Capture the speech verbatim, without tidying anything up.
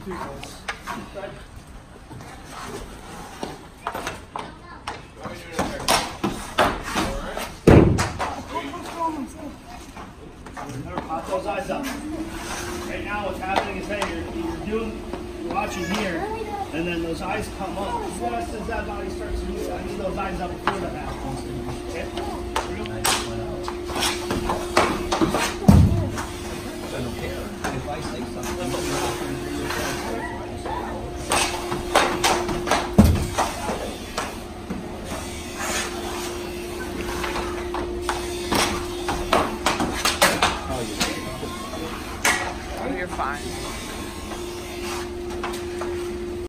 two guys. Right. Remember, pop those eyes up. Right now what's happening is, hey, you're, you're doing, you're watching here, and then those eyes come up. Just as that body starts to move, I need those eyes up before that happens. Okay?